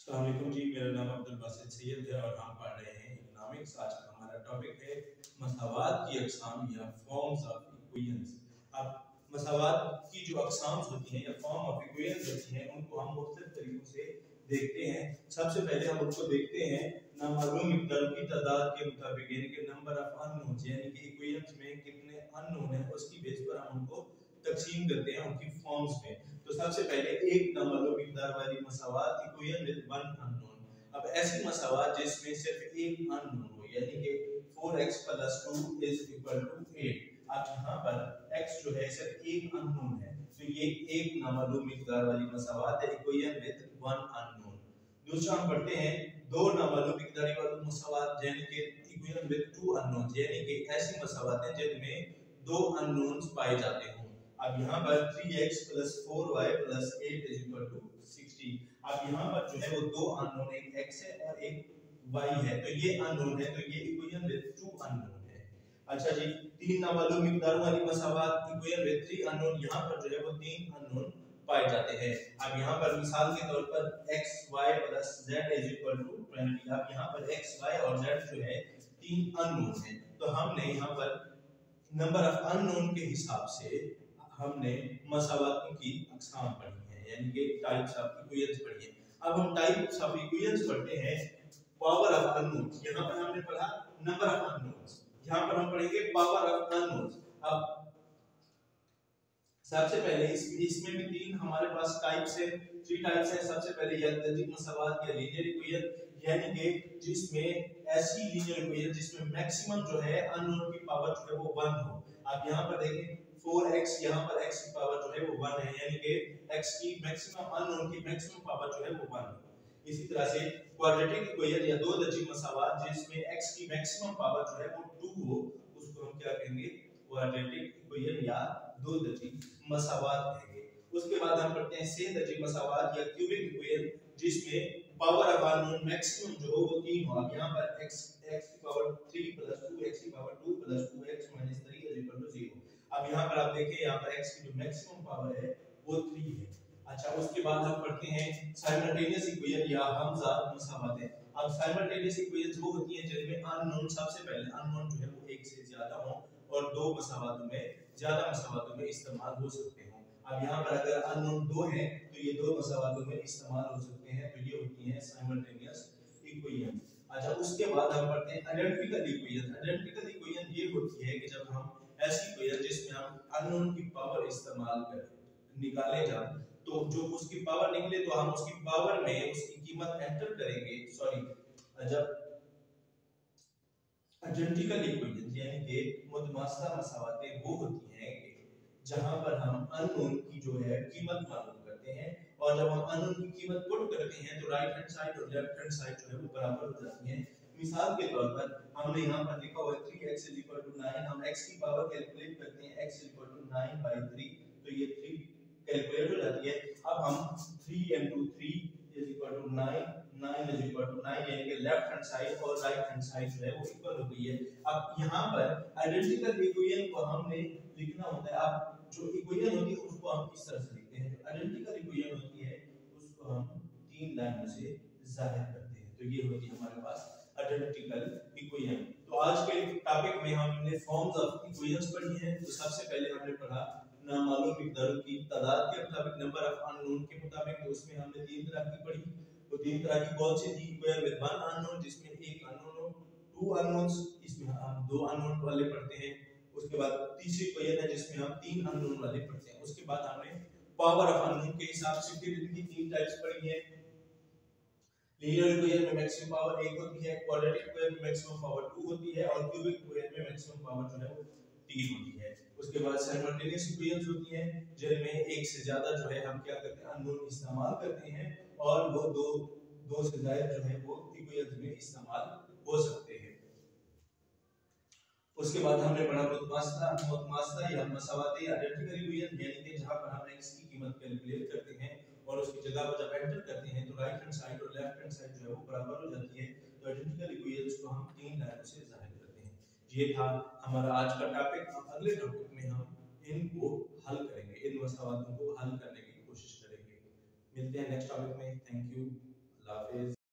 अस्सलाम वालेकुम जी, मेरा नाम अब्दुल बासित सैयद है और हम पढ़ रहे हैं इकोनॉमिक्स। आज का हमारा टॉपिक है मसावात की अक़साम या फॉर्म्स ऑफ इक्वेशंस। अब मसावात की जो अक़साम होती हैं या फॉर्म ऑफ इक्वेशंस होती हैं उनको हम मुख्तलिफ तरीकों से देखते हैं। सबसे पहले हम उनको देखते हैं नामालूम मिक़दारों की तादाद के मुताबिक, यानी कि नंबर ऑफ अननोन्स, यानी कि इक्वेशंस में कितने अननोन हैं उसकी बेस पर हम उनको तकसीम करते हैं उनकी फॉर्म्स में। तो सबसे पहले एक नामालूम मिक़दार वाली मसावात इक्वेशन विद वन अननोन। अब ऐसी मसावात जिसमें सिर्फ एक अननोन हो, यानी कि 4x + 2 = 8। अब यहाँ पर x जो है सिर्फ एक अननोन है, तो ये एक नामालूम मिक़दार वाली मसावात है इक्वेशन विद वन अननोन। दूसरा हम पढ़ते हैं दो नामालूम मिक़दारी वाली मसावात, यानी कि इक्वेशन विद टू अननोन्स, यानी कि ऐसी मसावात हैं जिनमें दो अननोन्स पाए जाते हैं। अब यहाँ पर 3x + 4y + 8 = 60। अब यहाँ पर जो है वो दो अननोन, एक x है और एक y है, तो ये अननोन है, तो ये इक्वेशन विद टू अननोन है। अच्छा जी, तीन नामालूम मिक़दारों वाली मसावात इक्वेशन विद थ्री अननोन, यहाँ पर जो है वो तीन अननोन पाए जाते हैं। अब यहाँ पर मिसाल के तौर पर x y + z = 20। अब यहाँ पर x y और z जो है तीन अननोन है, तो हमने यहाँ पर नंबर ऑफ अननोन के हिसाब से हमने मसावातों की अक़साम पढ़ी है, यानी कि टाइप्स ऑफ इक्वेशंस पढ़ी है। अब हम टाइप्स ऑफ इक्वेशंस पढ़ते हैं पावर ऑफ अननोन्स। यहाँ पर हमने पढ़ा नंबर ऑफ अननोन्स, यहाँ पर हम पढ़ेंगे पावर ऑफ अननोन्स। अब सबसे पहले इसमें भी तीन हमारे पास टाइप्स है, थ्री टाइप्स है। सबसे पहले यादृच्छिक मसावात या लीनियर इक्वेशन, यानी कि जिसमें ऐसी लीनियर इक्वेशन जिसमें मैक्सिमम जो है अननोन की पावर जो है वो 1 हो। आप यहाँ पर देखें 4x, यहाँ पर x की पावर जो है वो 1 है, यानी कि x की मैक्सिमम अननोन की मैक्सिमम पावर जो है वो 1 है। इसी तरह से क्वाड्रेटिक इक्वेशन या दो दर्जी मसावात जिसमें x की मैक्सिमम पावर जो है वो 2 हो, उसको हम क्या कहेंगे? क्वाड्रेटिक इक्वेशन या दो दर्जी मसावात कहेंगे। उसके बाद हम पढ़ते हैं से दर्जी मसावात या क्यूबिक इक्वेशन, जिसमें पावर ऑफ अननोन मैक्सिमम जो हो वो 3 हो। अब यहाँ पर x की पावर 3 + 2 x की पावर 2 + 2x - 3 = 0। अब यहाँ पर आप देखिए, यहाँ पर x की जो मैक्सिमम पावर है वो 3 है। अच्छा, उसके बाद हम पढ़ते हैं साइमल्टेनियस इक्वेशन या हमजाद मसावातें। अब साइमल्टेनियस इक्वेशंस वो होती हैं जिनमें अननोन, सबसे पहले अननोन जो है वो एक से ज्यादा हो और दो मसावातों में ज्यादा मसावातों में इस्तेमाल हो सकते हो। अब यहाँ पर अगर अननोन दो हैं तो ये दो मसावातों में इस्तेमाल हो सकते हैं, तो ये होती हैं साइमल्टेनियस इक्वेशन। अच्छा, उसके बाद हम पढ़ते हैं आइडेंटिकल इक्वेशन। आइडेंटिकल इक्वेशन ये होती है कि जब हम ऐसी इक्वेशन जिसमें हम अननोन की पावर इस्तेमाल कर निकाले जाए, तो जो उसकी पावर निकले तो हम उसकी पावर में उसकी कीमत एंटर करेंगे। सॉरी, जब आइडेंटिकल इक्वेशन यानी कि मुतमासिला मसावातें वो होती हैं कि जहां पर हम अननोन की जो है कीमत मालूम करते हैं, और जब हम अननोन की कीमत पुट करते हैं तो राइट हैंड साइड और लेफ्ट हैंड साइड जो है वो बराबर हो जाती हैं। मिसाल के तौर पर हमने यहाँ पर लिखा हुआ है 3x = 9। हम x की पावर कैलकुलेट करते हैं, x = 9/3, तो ये 3 कैलकुलेट हो जाती है। अब हम 3 × 3 = 9, 9 यानी कि लेफ्ट हैंड साइड और राइट हैंड साइड जो है वो इक्वल हो गई है। अब यहाँ पर आइडेंटिकल इक्वेशन को हमने लिखना होता है। अब जो इक्वेशन होती है उसको हम किस तरह से लिखते हैं? जो आइडेंटिकल इक्वेशन होती है उसको हम तीन लाइनों से जाहिर करते हैं, तो ये होती है हमारे पास आइडेंटिकल इक्वेशन। तो आज के टॉपिक में हमने फॉर्म्स ऑफ इक्वेशंस पढ़ी हैं। तो सबसे पहले हमने पढ़ा नामालूम मिक़दारों की तादाद के मुताबिक, नंबर ऑफ अननोन के मुताबिक। तो उसमें हमने तीन तरह की पढ़ी। तो तीन तरह की कौन सी थी? इक्वेशन विद वन अननोन, जिसमें एक अननोन हो, टू अननोन्स, इसमें हम दो अननोन वाले पढ़ते हैं। उसके बाद तीसरी इक्वेशन है जिसमें हम तीन अननोन वाले पढ़ते हैं। उसके बाद हमने पावर ऑफ अननोन के हिसाब से फिर इनकी तीन टाइप्स पढ़ी है। लीनियर इक्वेशन में मैक्सिमम पावर 1 होती है, क्वाड्रेटिक इक्वेशन में मैक्सिमम पावर 2 होती है, और क्यूबिक इक्वेशन में मैक्सिमम पावर जो है वो 3 होती है। उसके बाद साइमल्टेनियस इक्वेशंस होती हैं जिनमें एक से ज्यादा जो है हम क्या करते हैं? अननोन इस्तेमाल करते हैं, और वो दो से ज्यादा जो है वो इक्वेशंस में इस्तेमाल हो सकते हैं। उसके बाद हमने पढ़ा मुतमासिला या मसावातें आइडेंटिकल इक्वेशन, यानी कि जहां पर हम x की कीमत कैलकुलेट करते हैं और उसकी जगह पर जब एंटर करते हैं तो राइट हैंड साइड और लेफ्ट हैंड साइड जो है वो बराबर हो जाती है। तो आइडेंटिकल इक्वेशंस को हम तीन लाइनों से जाहिर करते हैं। ये था हमारा आज का टॉपिक। अब अगले टॉपिक में हम इनको हल करेंगे, इन मसावातों को हल करने की कोशिश करेंगे। मिलते हैं नेक्स्ट टॉपिक में। थैंक यू, अल्लाह हाफ़िज़। हाफिज।